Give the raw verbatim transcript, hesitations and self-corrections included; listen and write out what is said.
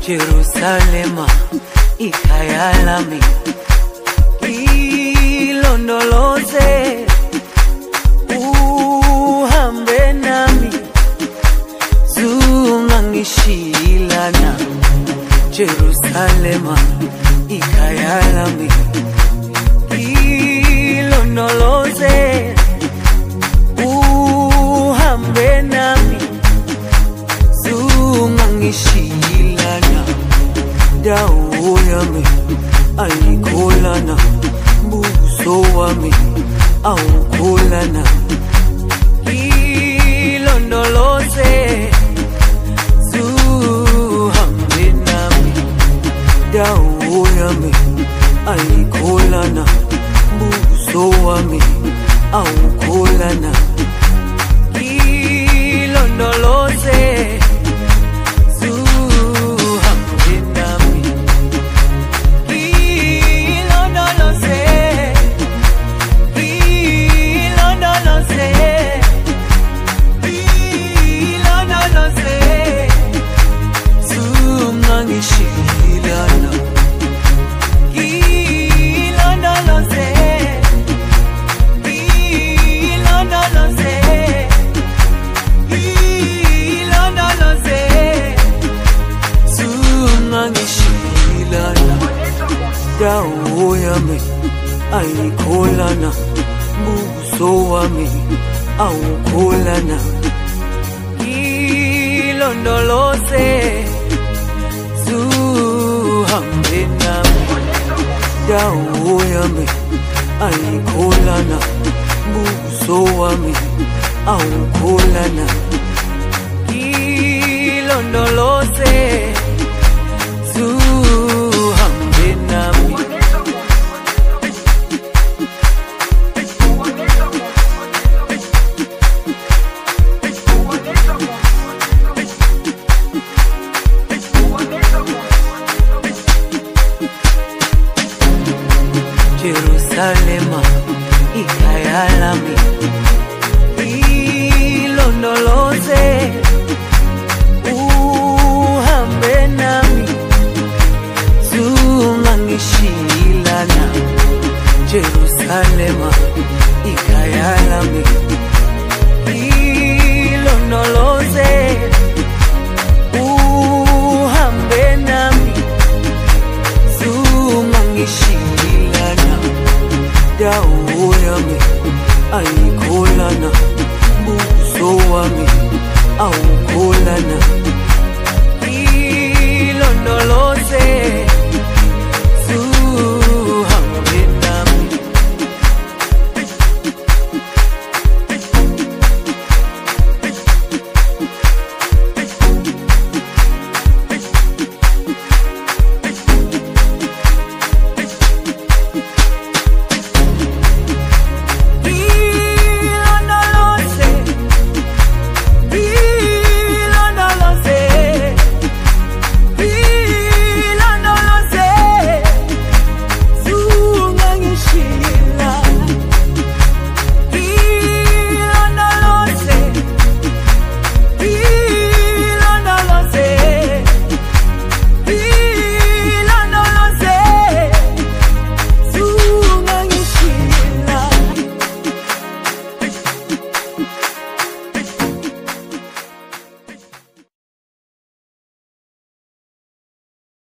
Jerusalema ikhaya lami, ilondoloze uhambe nami, zungangishilana. Jerusalema ikhaya lami, ilondoloze uhambe nami, zungangishilana. Dawo yami ayikholana, buso wami awukholana. Ilondoloze zuhambe nami, dawo yami ayikholana, buso wami awukholana. Ilondoloze dawo yami ayikholana, buso wami awukholana. Ilondoloze zuhambe nami, dawo yami ayikholana, buso wami awukholana. Ilondoloze zuhambe nami. Jerusalema ikhaya lami, ilondoloze uhambe nami, zungangishilana. Jerusalema ikhaya lami, ilondoloze uhambe nami, zungangishilana. Dawo yami ayikholana, buso wami awukholana.